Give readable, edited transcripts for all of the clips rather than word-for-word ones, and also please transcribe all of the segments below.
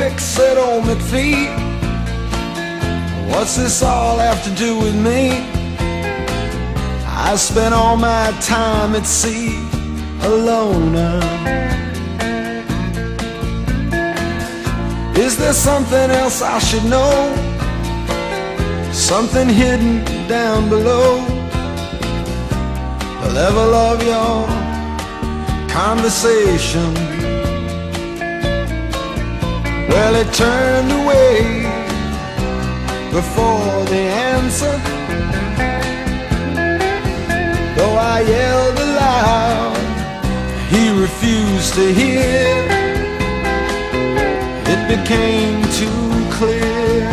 quick, said old McPhee, what's this all have to do with me? I spent all my time at sea, a loner. Is there something else I should know? Something hidden down below the level of your conversation? Well, it turned away before the answer. Though I yelled aloud, he refused to hear. It became too clear.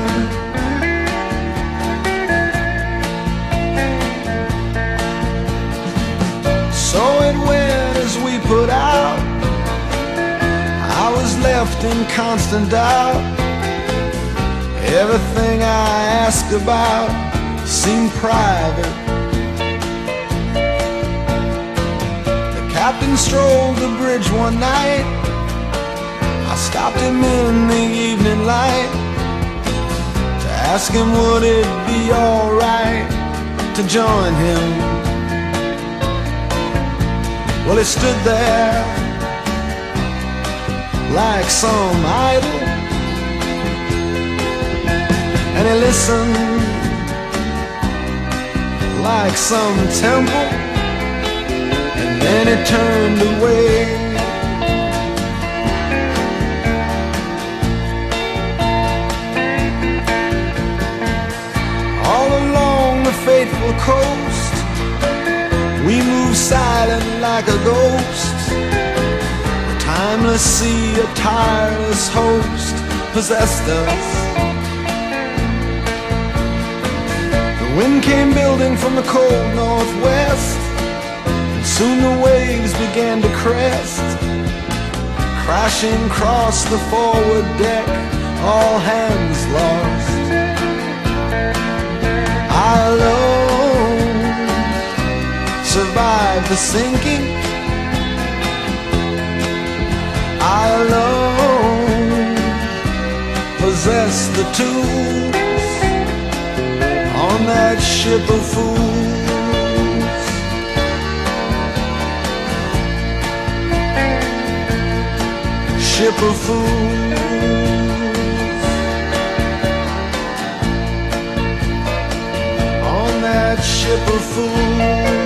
So it went as we put out. I was left in constant doubt. Everything I asked about seemed private. The captain strolled the bridge one night. I stopped him in the evening light to ask him would it be alright to join him. Well, he stood there like some idol, and he listened like some temple, and then he turned away. All along the faithful coast, we moved silent like a ghost. The timeless sea, a tireless host, possessed us. The wind came building from the cold northwest, and soon the waves began to crest, crashing across the forward deck, all hands lost. I alone survived the sinking. I alone possess the tools on that ship of fools. Ship of fools. On that ship of fools.